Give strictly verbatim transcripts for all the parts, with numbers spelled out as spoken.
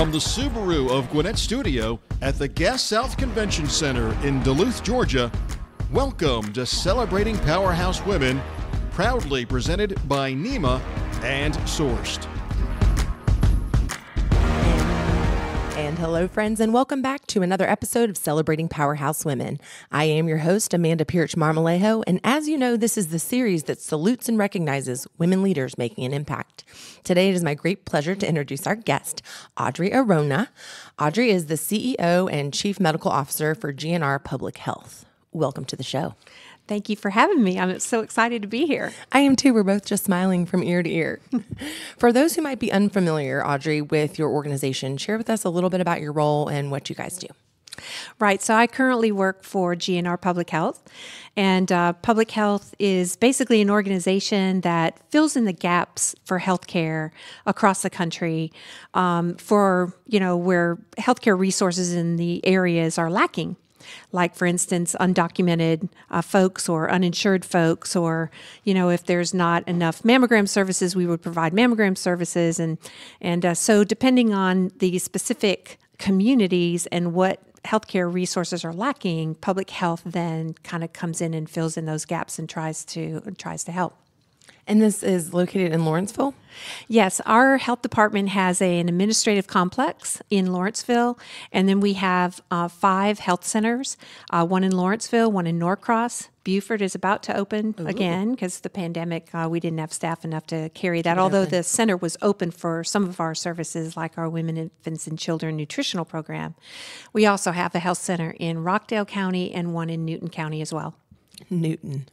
From the Subaru of Gwinnett studio at the Gas South Convention Center in Duluth, Georgia, welcome to Celebrating Powerhouse Women, proudly presented by NEMA and Sourced. And hello, friends, and welcome back to another episode of Celebrating Powerhouse Women. I am your host, Amanda Pirch-Marmolejo, and as you know, this is the series that salutes and recognizes women leaders making an impact. Today, it is my great pleasure to introduce our guest, Audrey Arona. Audrey is the C E O and Chief Medical Officer for G N R Public Health. Welcome to the show. Thank you for having me. I'm so excited to be here. I am too. We're both just smiling from ear to ear. For those who might be unfamiliar, Audrey, with your organization, share with us a little bit about your role and what you guys do. Right. So I currently work for G N R Public Health, and uh, Public Health is basically an organization that fills in the gaps for healthcare across the country, um, for, you know, where healthcare resources in the areas are lacking. Like, for instance, undocumented uh, folks or uninsured folks, or, you know, if there's not enough mammogram services, we would provide mammogram services. And, and uh, so depending on the specific communities and what healthcare resources are lacking, public health then kind of comes in and fills in those gaps and tries to tries to help. And this is located in Lawrenceville? Yes, our health department has a, an administrative complex in Lawrenceville, and then we have uh, five health centers, uh, one in Lawrenceville, one in Norcross. Beaufort is about to open Ooh. again because the pandemic, uh, we didn't have staff enough to carry that, although the center was open for some of our services like our Women, Infants, and Children nutritional program. We also have a health center in Rockdale County and one in Newton County as well. Newton.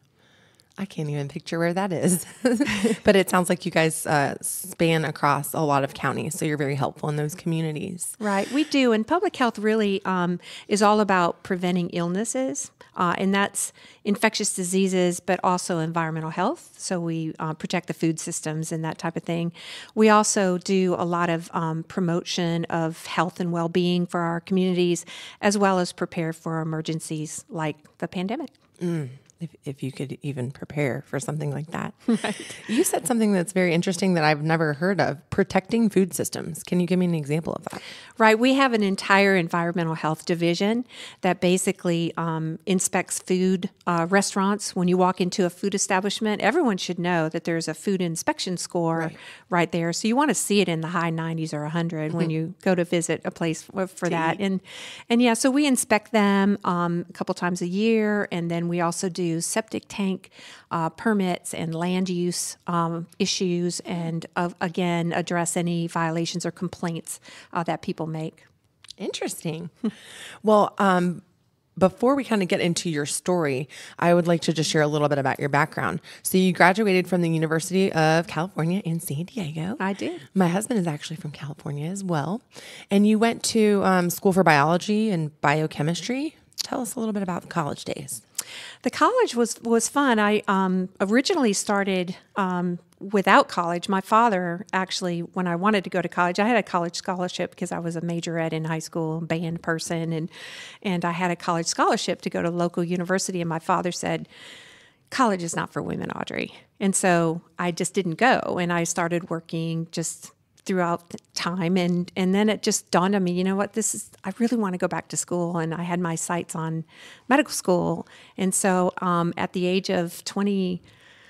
I can't even picture where that is, but it sounds like you guys uh, span across a lot of counties, so you're very helpful in those communities. Right, we do, and public health really um, is all about preventing illnesses, uh, and that's infectious diseases, but also environmental health, so we uh, protect the food systems and that type of thing. We also do a lot of um, promotion of health and well-being for our communities, as well as prepare for emergencies like the pandemic. Mm. If, if you could even prepare for something like that. Right. You said something that's very interesting that I've never heard of, protecting food systems. Can you give me an example of that? Right. We have an entire environmental health division that basically um, inspects food uh, restaurants. When you walk into a food establishment, everyone should know that there's a food inspection score right, right there. So you want to see it in the high nineties or one hundred mm-hmm. when you go to visit a place for, for that. And, and yeah, so we inspect them um, a couple times a year, and then we also do septic tank uh, permits and land use um, issues, and uh, again address any violations or complaints uh, that people make. Interesting. Well, um, before we kind of get into your story, I would like to just share a little bit about your background. So you graduated from the University of California in San Diego. I did. My husband is actually from California as well. And you went to um, school for biology and biochemistry. Tell us a little bit about the college days. The college was, was fun. I um, originally started um, without college. My father, actually, when I wanted to go to college, I had a college scholarship because I was a majorette in high school, band person, and and I had a college scholarship to go to a local university. And my father said, college is not for women, Audrey. And so I just didn't go. And I started working just throughout time, and and then it just dawned on me, you know what, this is, I really want to go back to school, and I had my sights on medical school. And so um, at the age of twenty,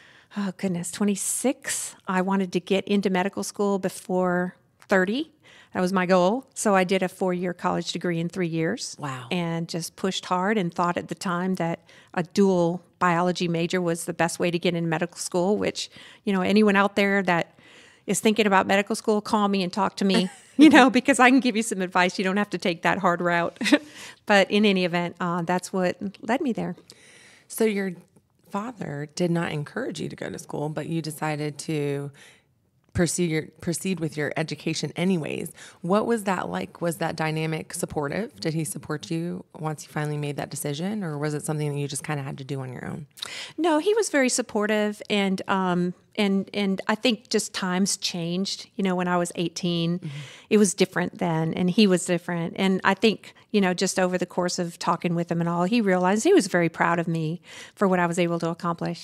oh goodness, twenty-six, I wanted to get into medical school before thirty. That was my goal. So I did a four-year college degree in three years. Wow. And just pushed hard and thought at the time that a dual biology major was the best way to get into medical school, which, you know, anyone out there that is thinking about medical school, call me and talk to me, you know, because I can give you some advice. You don't have to take that hard route. But in any event, uh, that's what led me there. So your father did not encourage you to go to school, but you decided to proceed your, proceed with your education anyways. What was that like? Was that dynamic supportive? Did he support you once you finally made that decision, or was it something that you just kind of had to do on your own? No, he was very supportive, and um, and and I think just times changed. You know, when I was eighteen, mm-hmm. it was different then, and he was different. And I think, you know, just over the course of talking with him and all, he realized he was very proud of me for what I was able to accomplish. Mm.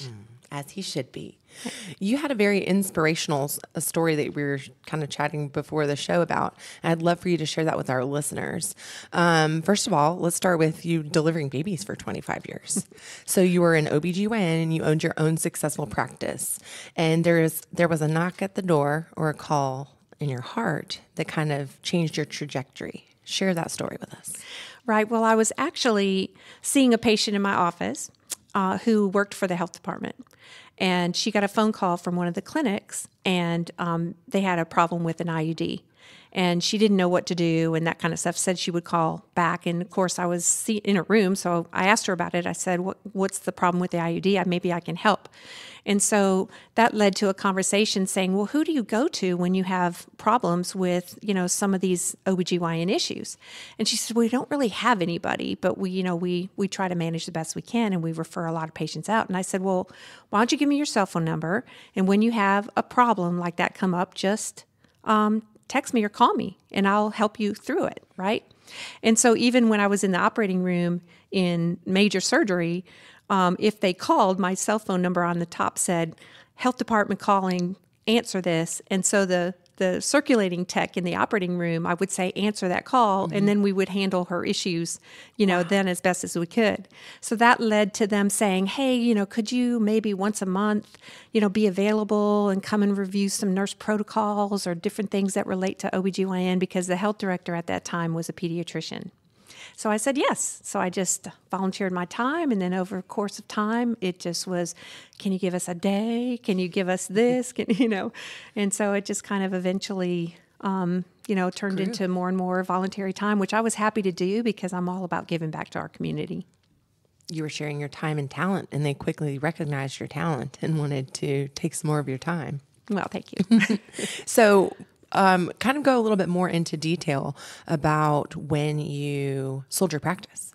As he should be. You had a very inspirational s- a story that we were kind of chatting before the show about. And I'd love for you to share that with our listeners. Um, first of all, let's start with you delivering babies for twenty-five years. So you were an O B G Y N and you owned your own successful practice. And there is there was a knock at the door or a call in your heart that kind of changed your trajectory. Share that story with us. Right. Well, I was actually seeing a patient in my office uh, who worked for the health department. And she got a phone call from one of the clinics, and um, they had a problem with an I U D. And she didn't know what to do and that kind of stuff, said she would call back. And, of course, I was in a room, so I asked her about it. I said, what, what's the problem with the I U D? Maybe I can help. And so that led to a conversation saying, well, who do you go to when you have problems with, you know, some of these O B G Y N issues? And she said, well, we don't really have anybody, but we, you know, we we try to manage the best we can, and we refer a lot of patients out. And I said, well, why don't you give me your cell phone number? And when you have a problem like that come up, just um, text me or call me, and I'll help you through it, right? And so even when I was in the operating room in major surgery, Um, if they called, my cell phone number on the top said, health department calling, answer this. And so the, the circulating tech in the operating room, I would say, answer that call. Mm-hmm. And then we would handle her issues, you know, wow. then as best as we could. So that led to them saying, hey, you know, could you maybe once a month, you know, be available and come and review some nurse protocols or different things that relate to O B G Y N, because the health director at that time was a pediatrician. So I said yes. So I just volunteered my time, and then over the course of time, it just was, can you give us a day? Can you give us this? Can, you know, and so it just kind of eventually, um, you know, turned Great. into more and more voluntary time, which I was happy to do because I'm all about giving back to our community. You were sharing your time and talent, and they quickly recognized your talent and wanted to take some more of your time. Well, thank you. So. Um, kind of go a little bit more into detail about when you sold your practice.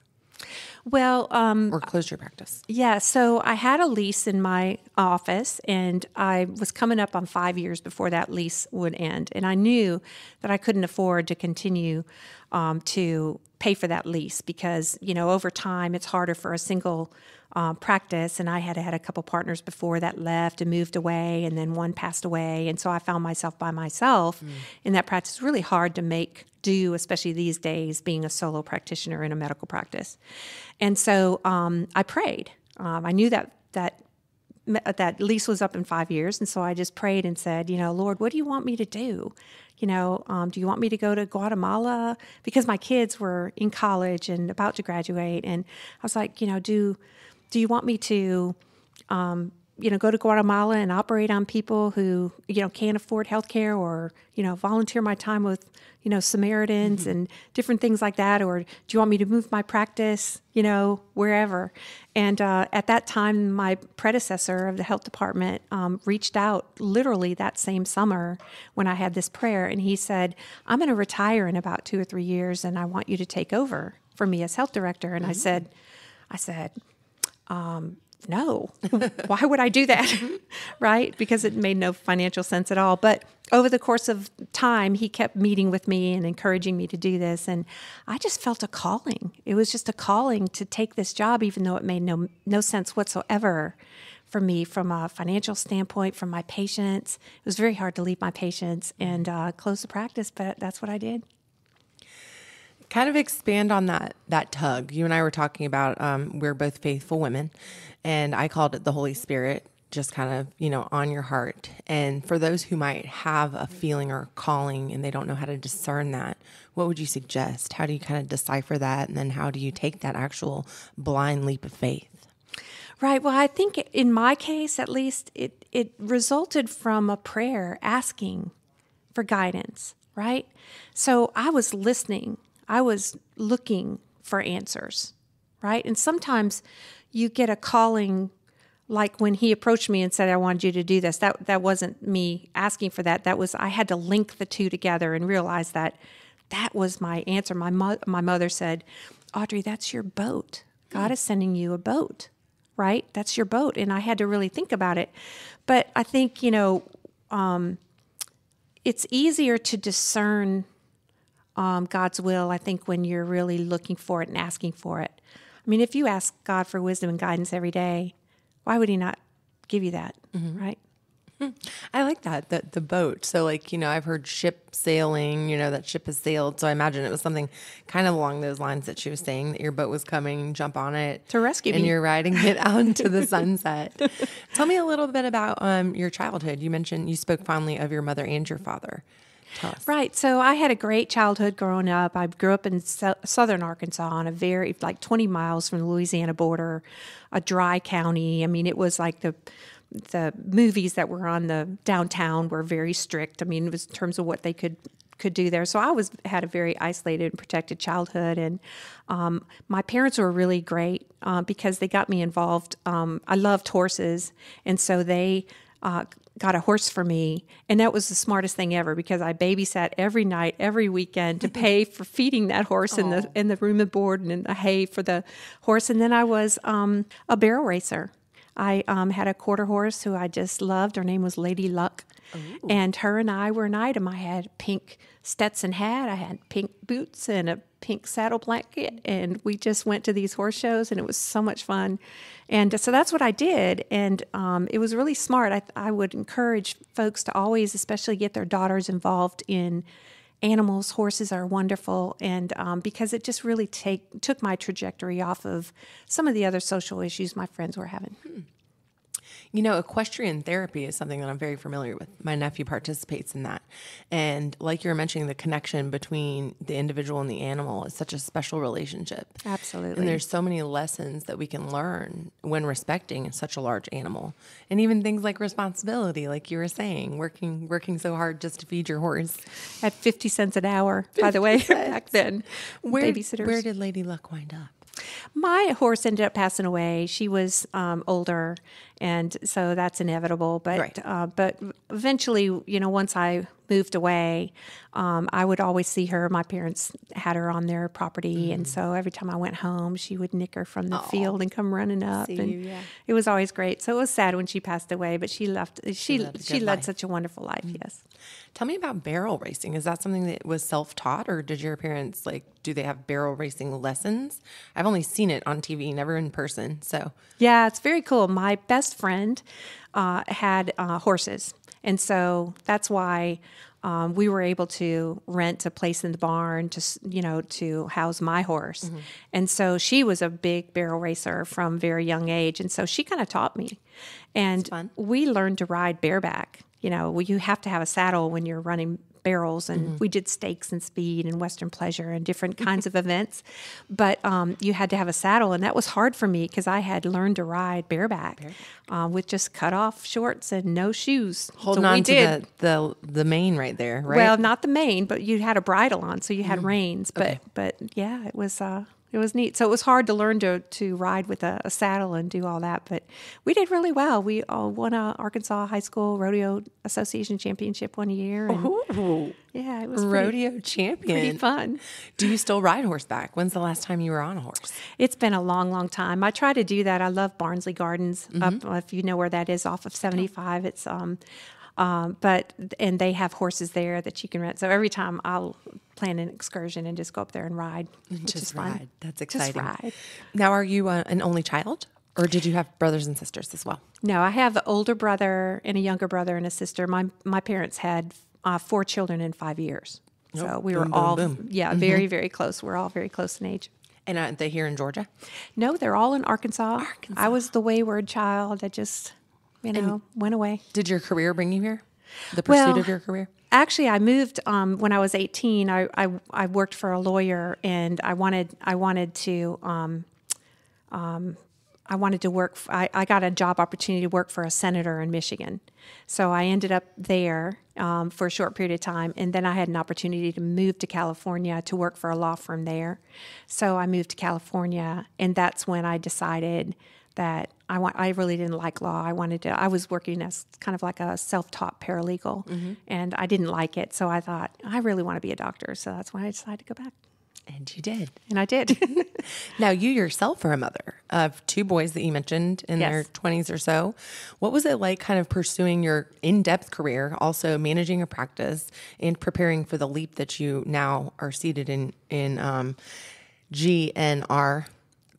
Well, um, or closed your practice. Yeah. So I had a lease in my office, and I was coming up on five years before that lease would end. And I knew that I couldn't afford to continue um, to pay for that lease because, you know, over time it's harder for a single Um, practice, and I had had a couple partners before that left and moved away, and then one passed away, and so I found myself by myself mm. in that practice. It's really hard to make do, especially these days, being a solo practitioner in a medical practice. And so um, I prayed. Um, I knew that that that lease was up in five years, and so I just prayed and said, you know, Lord, what do you want me to do? You know, um, do you want me to go to Guatemala? Because my kids were in college and about to graduate, and I was like, you know, do Do you want me to, um, you know, go to Guatemala and operate on people who, you know, can't afford health care, or, you know, volunteer my time with, you know, Samaritans mm-hmm. and different things like that? Or do you want me to move my practice, you know, wherever? And uh, at that time, my predecessor of the health department um, reached out literally that same summer when I had this prayer. And he said, I'm going to retire in about two or three years, and I want you to take over for me as health director. And mm-hmm. I said, I said, Um, no, why would I do that? Right? Because it made no financial sense at all. But over the course of time, he kept meeting with me and encouraging me to do this. And I just felt a calling. It was just a calling to take this job, even though it made no, no sense whatsoever for me from a financial standpoint, from my patients. It was very hard to leave my patients and uh, close the practice, but that's what I did. Kind of expand on that that tug. You and I were talking about um, we're both faithful women, and I called it the Holy Spirit, just kind of, you know, on your heart. And for those who might have a feeling or calling and they don't know how to discern that, what would you suggest? How do you kind of decipher that? And then how do you take that actual blind leap of faith? Right. Well, I think in my case, at least, it, it resulted from a prayer asking for guidance, right? So I was listening. I was looking for answers, right? And sometimes you get a calling, like when he approached me and said, I wanted you to do this. That that wasn't me asking for that. That was, I had to link the two together and realize that that was my answer. My, mo- my mother said, Audrey, that's your boat. God is sending you a boat, right? That's your boat. And I had to really think about it. But I think, you know, um, it's easier to discern Um, God's will, I think, when you're really looking for it and asking for it. I mean, if you ask God for wisdom and guidance every day, why would he not give you that, Mm-hmm. right? I like that, the, the boat. So like, you know, I've heard ship sailing, you know, that ship has sailed. So I imagine it was something kind of along those lines that she was saying, that your boat was coming, jump on it. To rescue and me. you're riding it out into the sunset. Tell me a little bit about um, your childhood. You mentioned you spoke fondly of your mother and your father. Tell us. Right. So I had a great childhood growing up. I grew up in so- southern Arkansas on a very, like twenty miles from the Louisiana border, a dry county. I mean, it was like the the movies that were on the downtown were very strict. I mean, it was in terms of what they could could do there. So I was had a very isolated and protected childhood, and um, my parents were really great uh, because they got me involved. Um, I loved horses, and so they uh, got a horse for me, and that was the smartest thing ever because I babysat every night, every weekend to pay for feeding that horse in the in the room and board and in the hay for the horse. And then I was um, a barrel racer. I um, had a quarter horse who I just loved. Her name was Lady Luck. Ooh. And her and I were an item. I had a pink Stetson hat, I had pink boots and a pink saddle blanket, and we just went to these horse shows, and it was so much fun. And so that's what I did, and um, it was really smart. I, I would encourage folks to always, especially get their daughters involved in animals. Horses are wonderful, and um, because it just really take took my trajectory off of some of the other social issues my friends were having. Hmm. You know, equestrian therapy is something that I'm very familiar with. My nephew participates in that. And like you were mentioning, the connection between the individual and the animal is such a special relationship. Absolutely. And there's so many lessons that we can learn when respecting such a large animal. And even things like responsibility, like you were saying, working working so hard just to feed your horse. At fifty cents an hour, by the way, back then. Where, Babysitters. Where did Lady Luck wind up? My horse ended up passing away. She was um, older, and so that's inevitable. But Right. uh, but eventually, you know, once I moved away, um, I would always see her. My parents had her on their property, mm-hmm. and so every time I went home, she would nicker from the Aww. field and come running up. See and you, yeah. It was always great. So it was sad when she passed away, but she left. She she, led a she good led life. such a wonderful life. Mm-hmm. Yes. Tell me about barrel racing. Is that something that was self-taught, or did your parents, like, do they have barrel racing lessons? I've only seen it on T V, never in person. So yeah, it's very cool. My best friend uh, had uh, horses, and so that's why um, we were able to rent a place in the barn to, you know, to house my horse. Mm-hmm. And so she was a big barrel racer from a very young age, and so she kind of taught me. And we learned to ride bareback. You know, you have to have a saddle when you're running barrels, and mm-hmm. we did stakes and speed and Western pleasure and different kinds of events. But um, you had to have a saddle, and that was hard for me because I had learned to ride bareback, bareback. Uh, with just cut off shorts and no shoes. Holding so on we to did. the, the the mane right there, right? Well, not the mane, but you had a bridle on, so you had mm. reins. But okay. but yeah, it was. Uh, It was neat. So it was hard to learn to to ride with a, a saddle and do all that, but we did really well. We all won a Arkansas High School Rodeo Association Championship one year. And Ooh. Yeah, it was rodeo pretty, champion. Pretty fun. Do you still ride horseback? When's the last time you were on a horse? It's been a long, long time. I try to do that. I love Barnsley Gardens. Mm-hmm. Up, if you know where that is, off of seventy-five. It's um, um, but and they have horses there that you can rent. So every time I'll plan an excursion and just go up there and ride. Which just is fun. ride. That's exciting. Just ride. Now, are you uh, an only child, or did you have brothers and sisters as well? No, I have an older brother and a younger brother and a sister. My my parents had uh, four children in five years. So oh, we boom, were boom, all, boom. yeah, mm-hmm. very, very close. We're all very close in age. And are they here in Georgia? No, they're all in Arkansas. Arkansas. I was the wayward child that just, you know, and went away. Did your career bring you here? The pursuit well, of your career? Actually, I moved um, when I was eighteen. I, I I worked for a lawyer, and I wanted I wanted to um, um, I wanted to work. I, I got a job opportunity to work for a senator in Michigan, so I ended up there um, for a short period of time, and then I had an opportunity to move to California to work for a law firm there. So I moved to California, and that's when I decided that I want. I really didn't like law. I wanted to. I was working as kind of like a self-taught paralegal, mm-hmm. and I didn't like it. So I thought I really want to be a doctor. So that's why I decided to go back. And you did. And I did. Now, you yourself are a mother of two boys that you mentioned in yes. their twenties or so. What was it like kind of pursuing your in-depth career, also managing a practice and preparing for the leap that you now are seated in, in um, G N R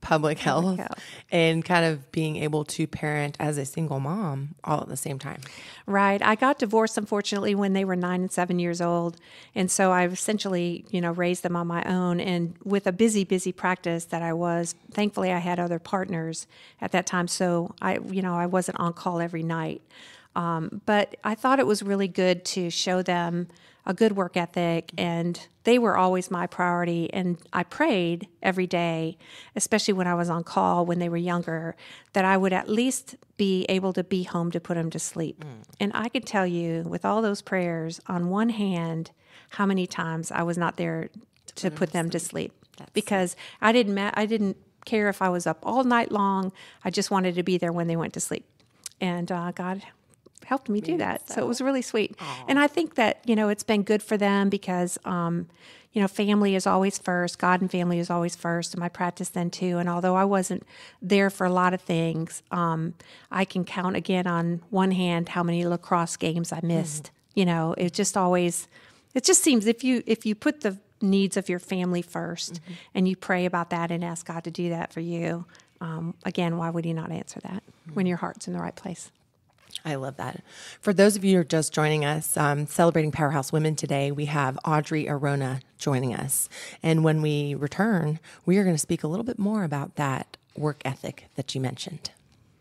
public health, Public health. and kind of being able to parent as a single mom all at the same time. Right. I got divorced, unfortunately, when they were nine and seven years old. And so I essentially, you know, raised them on my own. And with a busy, busy practice that I was, thankfully I had other partners at that time. So I, you know, I wasn't on call every night. Um, but I thought it was really good to show them a good work ethic, and they were always my priority. And I prayed every day, especially when I was on call when they were younger, that I would at least be able to be home to put them to sleep. Mm. And I could tell you with all those prayers on one hand, how many times I was not there to, to put, put them to sleep, That's because sweet. I didn't, ma- I didn't care if I was up all night long. I just wanted to be there when they went to sleep. And uh, God helped me do that. So. so it was really sweet. Aww. And I think that, you know, it's been good for them because, um, you know, family is always first. God and family is always first. And my practice then too. And although I wasn't there for a lot of things, um, I can count again on one hand how many lacrosse games I missed. Mm-hmm. You know, it just always, it just seems if you, if you put the needs of your family first mm-hmm. and you pray about that and ask God to do that for you, um, again, why would he not answer that mm-hmm. when your heart's in the right place? I love that. For those of you who are just joining us, um, celebrating Powerhouse Women today, we have Audrey Arona joining us. And when we return, we are going to speak a little bit more about that work ethic that you mentioned.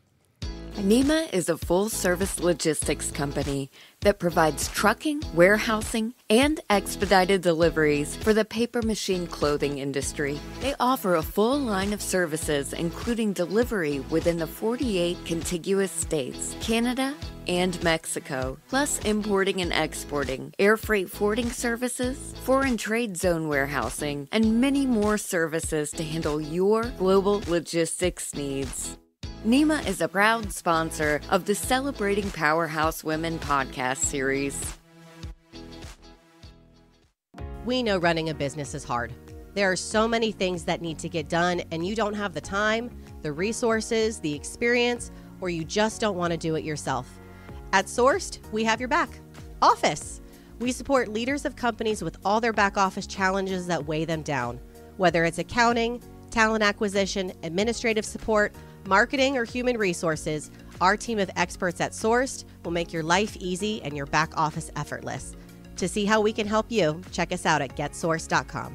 NEMA is a full-service logistics company that provides trucking, warehousing, and expedited deliveries for the paper machine clothing industry. They offer a full line of services, including delivery within the forty-eight contiguous states, Canada, and Mexico, plus importing and exporting, air freight forwarding services, foreign trade zone warehousing, and many more services to handle your global logistics needs. NEMA is a proud sponsor of the Celebrating Powerhouse Women podcast series. We know running a business is hard. There are so many things that need to get done, and you don't have the time, the resources, the experience, or you just don't want to do it yourself. At Sourced, we have your back. Office. We support leaders of companies with all their back office challenges that weigh them down. Whether it's accounting, talent acquisition, administrative support, marketing, or human resources, our team of experts at Sourced will make your life easy and your back office effortless. To see how we can help you, check us out at get sourced dot com.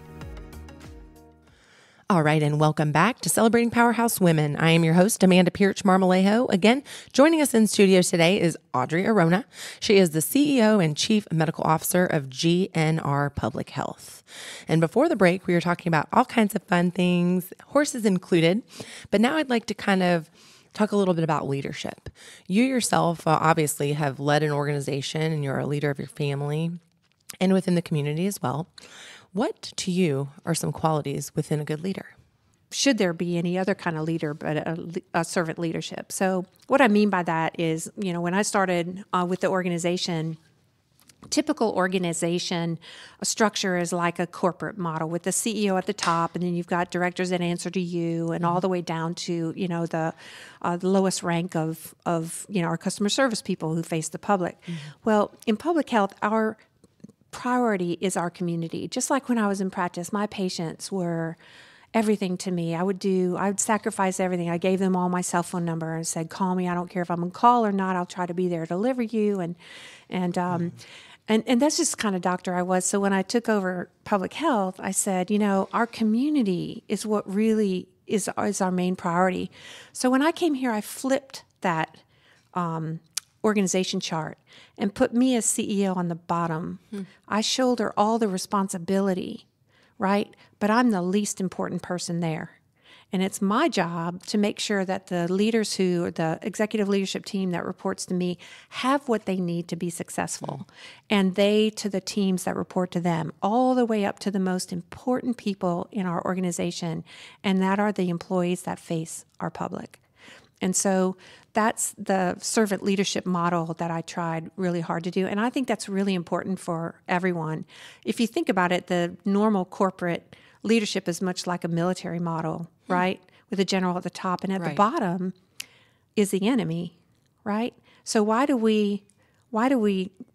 All right, and welcome back to Celebrating Powerhouse Women. I am your host, Amanda Pierce Marmolejo. Again, joining us in studio today is Audrey Arona. She is the C E O and Chief Medical Officer of G N R Public Health. And before the break, we were talking about all kinds of fun things, horses included. But now I'd like to kind of talk a little bit about leadership. You yourself uh, obviously have led an organization, and you're a leader of your family and within the community as well. What, to you, are some qualities within a good leader? Should there be any other kind of leader but a, a servant leadership? So what I mean by that is, you know, when I started uh, with the organization, typical organization structure is like a corporate model with the C E O at the top, and then you've got directors that answer to you, and all the way down to, you know, the, uh, the lowest rank of, of, you know, our customer service people who face the public. Mm-hmm. Well, in public health, our priority is our community. Just like when I was in practice, my patients were everything to me. I would do, I would sacrifice everything. I gave them all my cell phone number and said, call me. I don't care if I'm on call or not. I'll try to be there to deliver you. And, and, um, mm-hmm. and, and that's just the kind of doctor I was. So when I took over public health, I said, you know, our community is what really is, is our main priority. So when I came here, I flipped that, um, organization chart and put me as C E O on the bottom. Hmm. I shoulder all the responsibility, right? But I'm the least important person there. And it's my job to make sure that the leaders who, the executive leadership team that reports to me, have what they need to be successful. Hmm. And they to the teams that report to them, all the way up to the most important people in our organization. And that are the employees that face our public. And so that's the servant leadership model that I tried really hard to do. And I think that's really important for everyone. If you think about it, the normal corporate leadership is much like a military model, hmm. right? With a general at the top, and at right. the bottom is the enemy, right? So why do we, why do we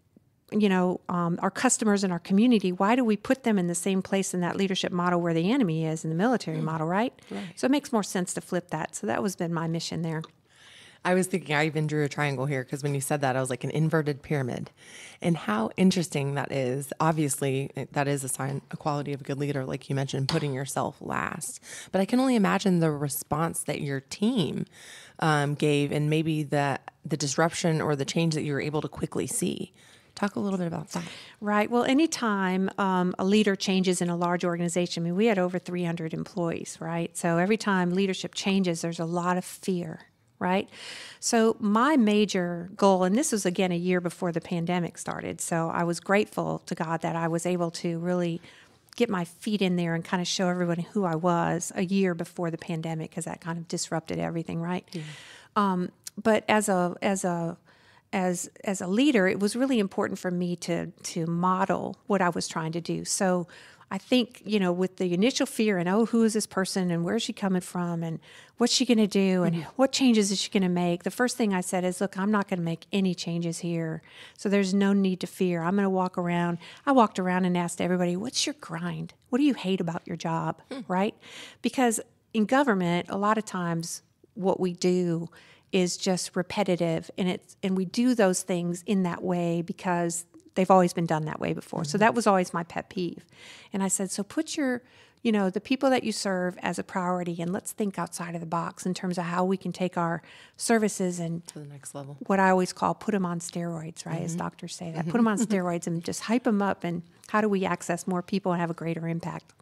you know, um, our customers and our community, why do we put them in the same place in that leadership model where the enemy is in the military mm. model, right? right? So it makes more sense to flip that. So that was been my mission there. I was thinking, I even drew a triangle here because when you said that, I was like an inverted pyramid. And how interesting that is. Obviously, that is a sign, a quality of a good leader, like you mentioned, putting yourself last. But I can only imagine the response that your team um, gave and maybe the, the disruption or the change that you were able to quickly see. Talk a little bit about that. Right. Well, anytime um, a leader changes in a large organization, I mean, we had over three hundred employees, right? So every time leadership changes, there's a lot of fear. Right? So my major goal, and this was again a year before the pandemic started, so I was grateful to God that I was able to really get my feet in there and kind of show everybody who I was a year before the pandemic, because that kind of disrupted everything, right? Yeah. Um, but as a as a as as a leader, it was really important for me to to model what I was trying to do. So I think, you know, with the initial fear and, oh, who is this person and where is she coming from and what's she going to do and mm-hmm. what changes is she going to make? The first thing I said is, look, I'm not going to make any changes here. So there's no need to fear. I'm going to walk around. I walked around and asked everybody, what's your grind? What do you hate about your job? Mm. Right? Because in government, a lot of times what we do is just repetitive, and it's and we do those things in that way because they've always been done that way before. Mm-hmm. So that was always my pet peeve. And I said, so put your, you know, the people that you serve as a priority, and let's think outside of the box in terms of how we can take our services and to the next level. What I always call put them on steroids, right? Mm-hmm. As doctors say that. Put them on steroids and just hype them up. And how do we access more people and have a greater impact?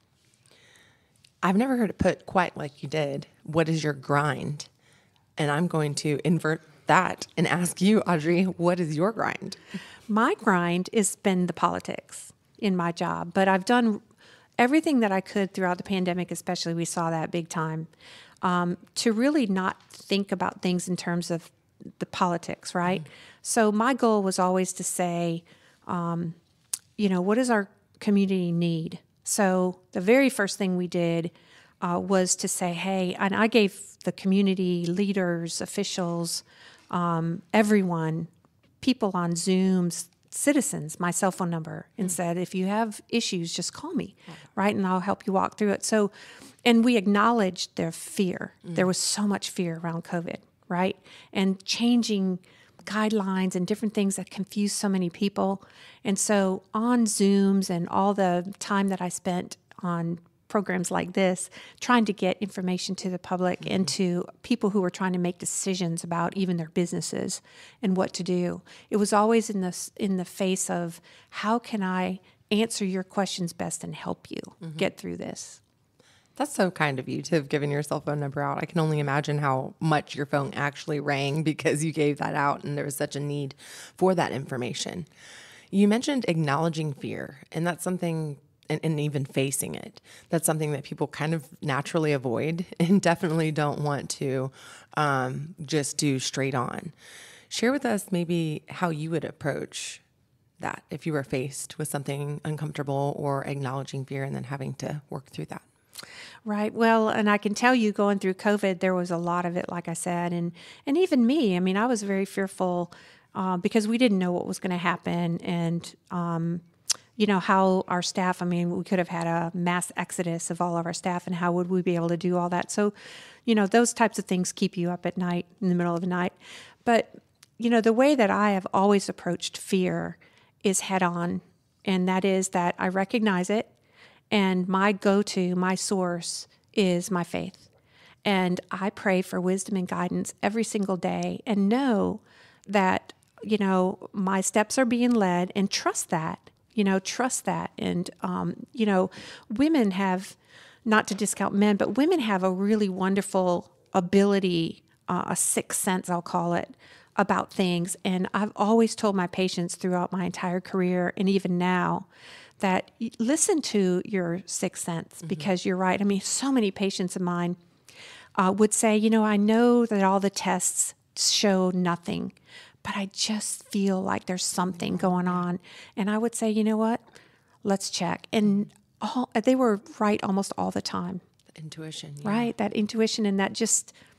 I've never heard it put quite like you did. What is your grind? And I'm going to invert that and ask you, Audrey, what is your grind? My grind has been the politics in my job, but I've done everything that I could throughout the pandemic, especially we saw that big time, um, to really not think about things in terms of the politics, right? Mm-hmm. So my goal was always to say, um, you know, what does our community need? So the very first thing we did uh, was to say, hey, and I gave the community leaders, officials, um, everyone, people on Zooms, citizens, my cell phone number, and mm-hmm. said, if you have issues, just call me, okay. right? And I'll help you walk through it. So, and we acknowledged their fear. Mm-hmm. There was so much fear around COVID, right? And changing guidelines and different things that confuse so many people. And so on Zooms and all the time that I spent on programs like this, trying to get information to the public mm-hmm. and to people who were trying to make decisions about even their businesses and what to do. It was always in the, in the face of, how can I answer your questions best and help you mm-hmm. get through this? That's so kind of you to have given your cell phone number out. I can only imagine how much your phone actually rang because you gave that out and there was such a need for that information. You mentioned acknowledging fear, and that's something And, and even facing it. That's something that people kind of naturally avoid and definitely don't want to um, just do straight on. Share with us maybe how you would approach that if you were faced with something uncomfortable or acknowledging fear and then having to work through that. Right. Well, and I can tell you going through COVID, there was a lot of it, like I said, and, and even me, I mean, I was very fearful uh, because we didn't know what was going to happen. And, um, you know, how our staff, I mean, we could have had a mass exodus of all of our staff, and how would we be able to do all that? So, you know, those types of things keep you up at night, in the middle of the night. But, you know, the way that I have always approached fear is head on. And that is that I recognize it, and my go-to, my source is my faith. And I pray for wisdom and guidance every single day, and know that, you know, my steps are being led, and trust that. You know, trust that. And, um, you know, women have, not to discount men, but women have a really wonderful ability, uh, a sixth sense, I'll call it, about things. And I've always told my patients throughout my entire career, and even now, that listen to your sixth sense, mm-hmm. because you're right. I mean, so many patients of mine uh, would say, you know, I know that all the tests show nothing, but I just feel like there's something going on. And I would say, you know what, let's check. And all, they were right almost all the time. Intuition. Yeah. Right, that intuition and that just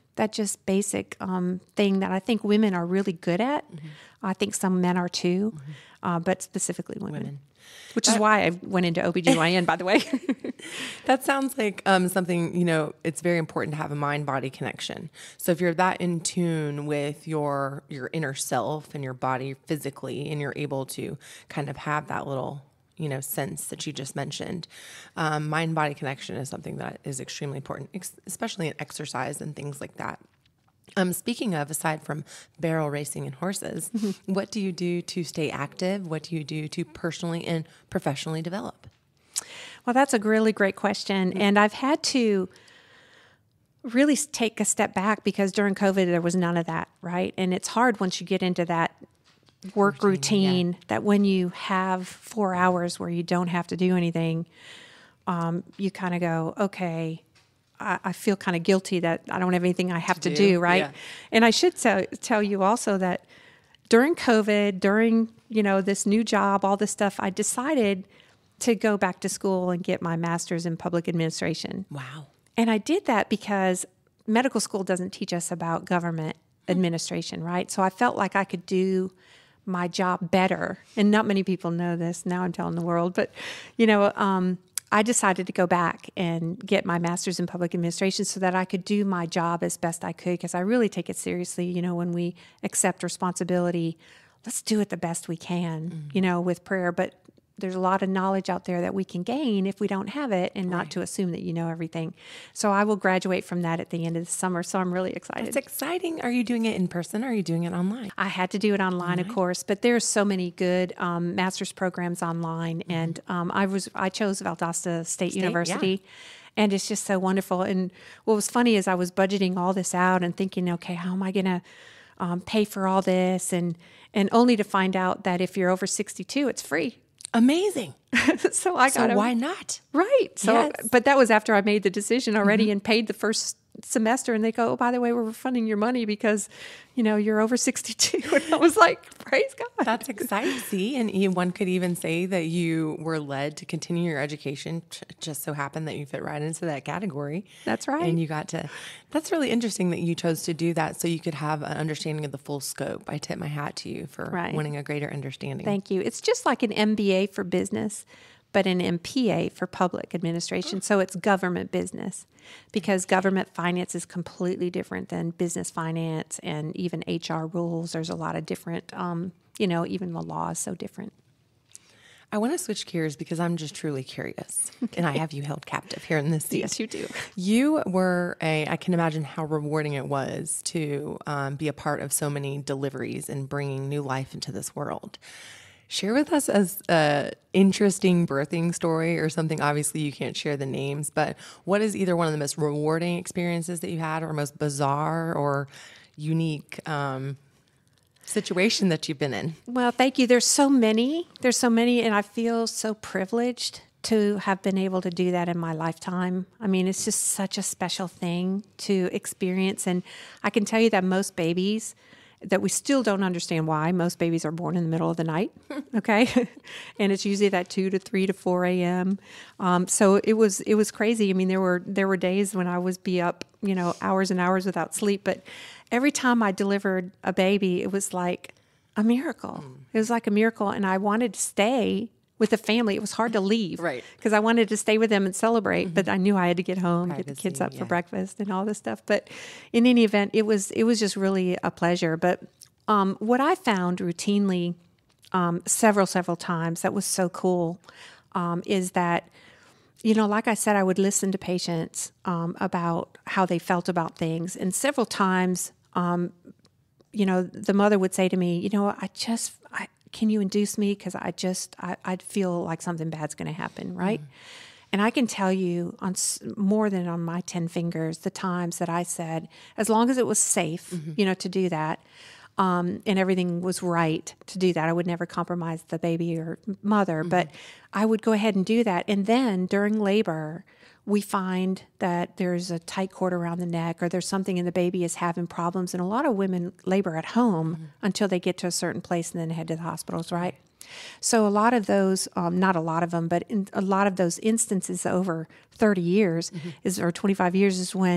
that just basic um, thing that I think women are really good at. Mm-hmm. I think some men are too, mm-hmm. uh, but specifically women. women. Which is that, why I went into O B G Y N, by the way. That sounds like um, something, you know, it's very important to have a mind-body connection. So if you're that in tune with your your inner self and your body physically, and you're able to kind of have that little, you know, sense that you just mentioned, um, mind-body connection is something that is extremely important, ex- especially in exercise and things like that. Um, speaking of, aside from barrel racing and horses, mm-hmm. what do you do to stay active? What do you do to personally and professionally develop? Well, that's a really great question. Mm-hmm. And I've had to really take a step back because during COVID, there was none of that, right? And it's hard once you get into that work routine, routine yeah. that when you have four hours where you don't have to do anything, um, you kind of go, okay, I feel kind of guilty that I don't have anything I have to, to do, do, right? Yeah. And I should tell, tell you also that during COVID, during, you know, this new job, all this stuff, I decided to go back to school and get my master's in public administration. Wow. And I did that because medical school doesn't teach us about government administration, right? So I felt like I could do my job better. And not many people know this. Now I'm telling the world. But, you know, um, I decided to go back and get my master's in public administration so that I could do my job as best I could, because I really take it seriously. You know, when we accept responsibility, let's do it the best we can, mm-hmm. you know, with prayer. But there's a lot of knowledge out there that we can gain if we don't have it, and right. not to assume that you know everything. So I will graduate from that at the end of the summer. So I'm really excited. It's exciting. Are you doing it in person or are you doing it online? I had to do it online, online. of course, but there's so many good um, master's programs online. Mm-hmm. And um, I was I chose Valdosta State, State University. Yeah. And it's just so wonderful. And what was funny is I was budgeting all this out and thinking, okay, how am I going to um, pay for all this? And and only to find out that if you're over sixty-two, it's free. Amazing. so I got So why not? Right. So, yes. But that was after I made the decision already mm-hmm. and paid the first semester, and they go, oh, by the way, we're refunding your money because, you know, you're over sixty-two. And I was like, praise God. That's exciting. See, and you, one could even say that you were led to continue your education. It just so happened that you fit right into that category. That's right. And you got to, that's really interesting that you chose to do that so you could have an understanding of the full scope. I tip my hat to you for right. winning a greater understanding. Thank you. It's just like an M B A for business, but an M P A for public administration. So it's government business, because government finance is completely different than business finance, and even H R rules. There's a lot of different, um, you know, even the law is so different. I want to switch gears because I'm just truly curious, okay. and I have you held captive here in this seat. Yes, you do. You were a, I can imagine how rewarding it was to um, be a part of so many deliveries and bringing new life into this world. Share with us as an interesting birthing story or something. Obviously, you can't share the names, but what is either one of the most rewarding experiences that you had, or most bizarre or unique um, situation that you've been in? Well, thank you. There's so many. There's so many, and I feel so privileged to have been able to do that in my lifetime. I mean, it's just such a special thing to experience, and I can tell you that most babies, that we still don't understand why. Most babies are born in the middle of the night, okay? And it's usually that two to three to four a.m. Um, so it was it was crazy. I mean, there were there were days when I was be up, you know, hours and hours without sleep. But every time I delivered a baby, it was like a miracle. Mm. It was like a miracle, and I wanted to stay with the family. It was hard to leave, right? Because I wanted to stay with them and celebrate, mm-hmm. but I knew I had to get home, Privacy, get the kids up yeah. for breakfast and all this stuff. But in any event, it was it was just really a pleasure. But um, what I found routinely um, several several times that was so cool um, is that, you know, like I said, I would listen to patients um, about how they felt about things, and several times, um, you know, the mother would say to me, you know, I just I. Can you induce me? Because I just, I, I'd feel like something bad's going to happen, right? Mm. And I can tell you on more than on my ten fingers the times that I said, as long as it was safe, mm-hmm. you know, to do that, um, and everything was right to do that, I would never compromise the baby or mother, mm-hmm. but I would go ahead and do that. And then during labor, we find that there's a tight cord around the neck, or there's something and the baby is having problems. And a lot of women labor at home mm-hmm. until they get to a certain place and then head to the hospitals, right? So a lot of those, um, not a lot of them, but in a lot of those instances over thirty years mm-hmm. is or twenty-five years is when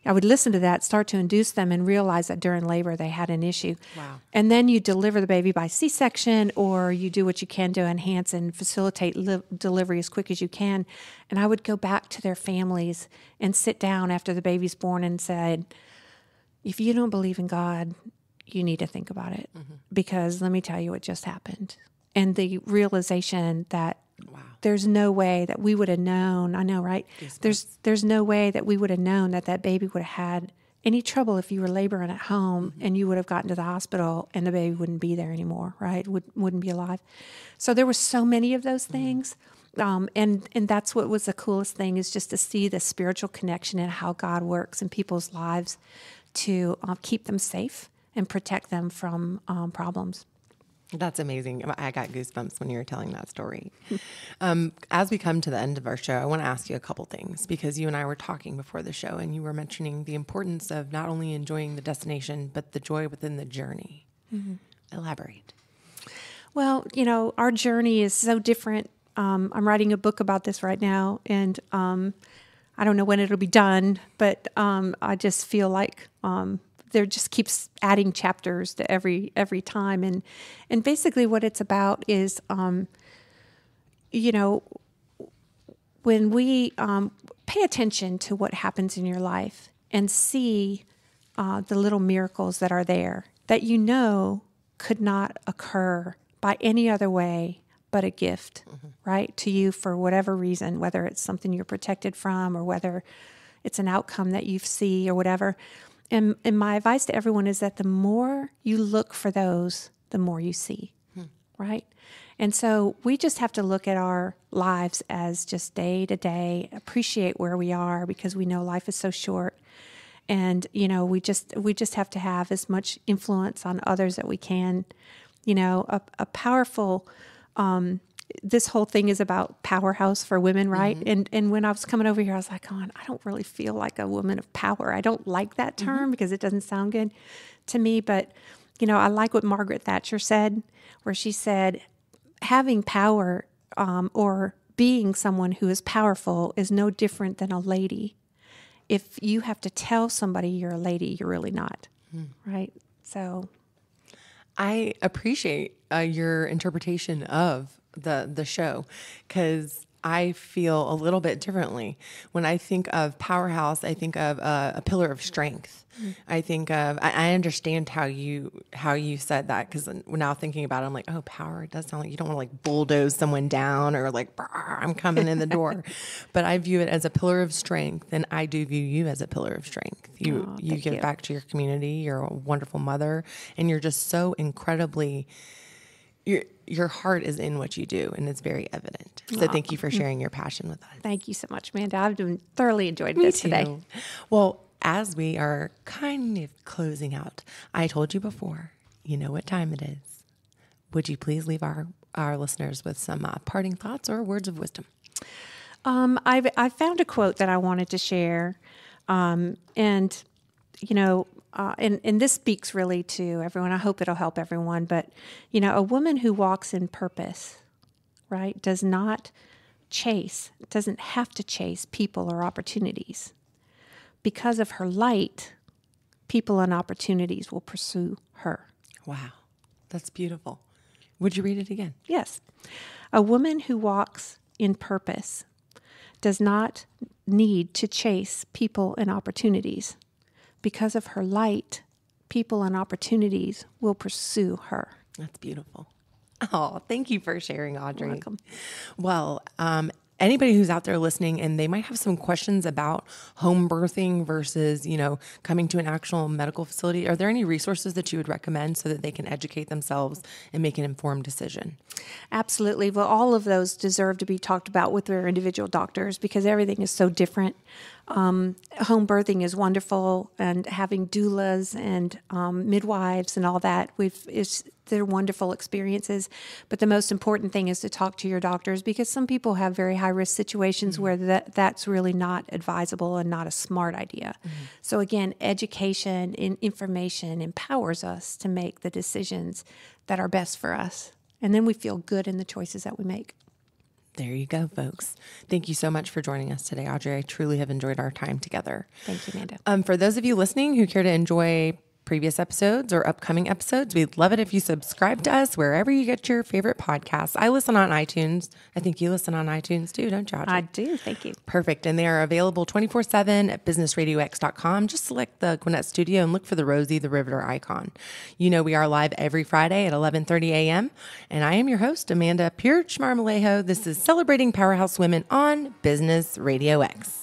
I would listen to that, start to induce them, and realize that during labor they had an issue. Wow. And then you deliver the baby by C-section, or you do what you can to enhance and facilitate li- delivery as quick as you can. And I would go back to their families and sit down after the baby's born and said, if you don't believe in God, you need to think about it. Mm-hmm. Because let me tell you what just happened. And the realization that wow. there's no way that we would have known, I know, right? Yes, there's there's no way that we would have known that that baby would have had any trouble if you were laboring at home mm-hmm. and you would have gotten to the hospital and the baby wouldn't be there anymore, right? Would, wouldn't be alive. So there were so many of those things. Mm-hmm. Um, and, and that's what was the coolest thing, is just to see the spiritual connection and how God works in people's lives to uh, keep them safe and protect them from um, problems. That's amazing. I got goosebumps when you were telling that story. Um, as we come to the end of our show, I want to ask you a couple things, because you and I were talking before the show, and you were mentioning the importance of not only enjoying the destination, but the joy within the journey. Mm-hmm. Elaborate. Well, you know, our journey is so different. Um, I'm writing a book about this right now, and um, I don't know when it'll be done, but um, I just feel like um, there just keeps adding chapters to every every time, and and basically what it's about is, um, you know, when we um, pay attention to what happens in your life and see uh, the little miracles that are there that you know could not occur by any other way but a gift, mm-hmm. right, to you for whatever reason, whether it's something you're protected from or whether it's an outcome that you see or whatever. And, and my advice to everyone is that the more you look for those, the more you see, hmm. right? And so we just have to look at our lives as just day to day, appreciate where we are, because we know life is so short. And, you know, we just we just have to have as much influence on others that we can. You know, a, a powerful, um, this whole thing is about powerhouse for women, right? Mm-hmm. And and when I was coming over here, I was like, oh, I don't really feel like a woman of power. I don't like that term mm-hmm. because it doesn't sound good to me. But, you know, I like what Margaret Thatcher said, where she said, having power um, or being someone who is powerful is no different than a lady. If you have to tell somebody you're a lady, you're really not, mm. right? So I appreciate uh, your interpretation of the the show, because I feel a little bit differently. When I think of Powerhouse, I think of uh, a pillar of strength. Mm-hmm. I think of, I, I understand how you how you said that, because now thinking about it, I'm like, oh, power, it does sound like you don't want to like bulldoze someone down or like, I'm coming in the door. But I view it as a pillar of strength, and I do view you as a pillar of strength. You oh, you give you. back to your community. You're a wonderful mother, and you're just so incredibly, your your heart is in what you do, and it's very evident. So oh. thank you for sharing your passion with us. Thank you so much, Amanda. I've been thoroughly enjoyed Me this too. today. Well, as we are kind of closing out, I told you before, you know what time it is. Would you please leave our, our listeners with some uh, parting thoughts or words of wisdom? Um, I've, I found a quote that I wanted to share. Um, and, you know, uh, and, and this speaks really to everyone. I hope it'll help everyone. But, you know, a woman who walks in purpose, right, does not chase, doesn't have to chase people or opportunities. Because of her light, people and opportunities will pursue her. Wow, that's beautiful. Would you read it again? Yes. A woman who walks in purpose does not need to chase people and opportunities. Because of her light, people and opportunities will pursue her. That's beautiful. Oh, thank you for sharing, Audrey. You're welcome. Well, um, anybody who's out there listening and they might have some questions about home birthing versus, you know, coming to an actual medical facility, are there any resources that you would recommend so that they can educate themselves and make an informed decision? Absolutely. Well, all of those deserve to be talked about with their individual doctors, because everything is so different. Um, home birthing is wonderful, and having doulas and um, midwives and all that, we've is they're wonderful experiences. But the most important thing is to talk to your doctors, because some people have very high risk situations mm-hmm. where that that's really not advisable and not a smart idea. Mm-hmm. So again, education and information empowers us to make the decisions that are best for us, and then we feel good in the choices that we make. There you go, folks. Thank you so much for joining us today, Audrey. I truly have enjoyed our time together. Thank you, Amanda. Um, for those of you listening who care to enjoy previous episodes or upcoming episodes, we'd love it if you subscribe to us wherever you get your favorite podcasts. I listen on iTunes. I think you listen on iTunes too, don't you, Audrey? I do. Thank you. Perfect. And they are available twenty-four seven at business radio x dot com. Just select the Gwinnett studio and look for the Rosie the Riveter icon. You know we are live every Friday at eleven thirty a.m. And I am your host, Amanda Pierce Marmolejo. This is Celebrating Powerhouse Women on Business Radio X.